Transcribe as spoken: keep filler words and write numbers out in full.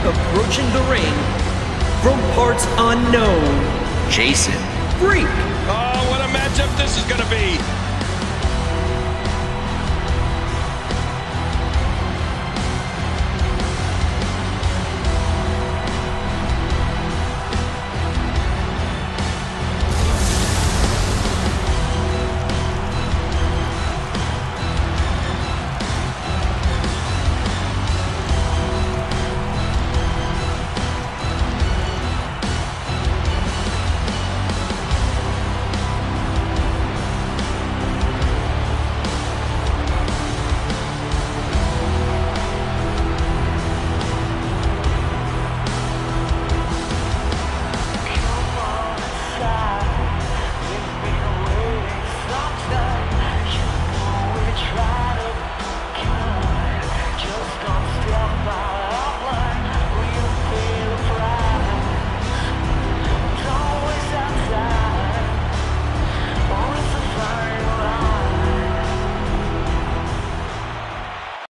approaching the ring from parts unknown, Jason Freak. Oh, what a matchup this is going to be.